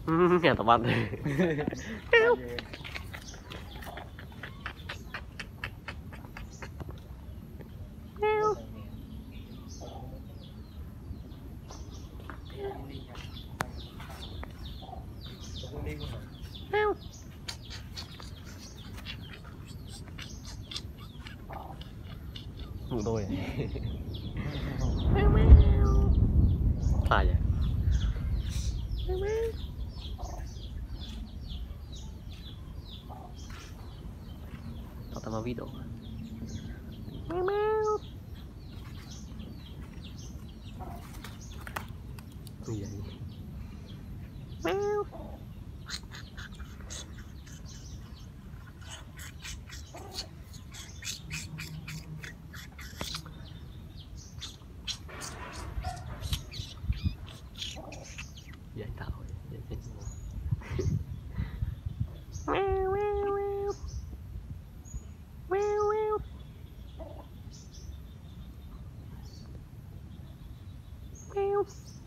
Nhà tao bắn. Ngủ đôi phải vậy. Tao tao video gì vậy? Vậy tao vậy chết luôn.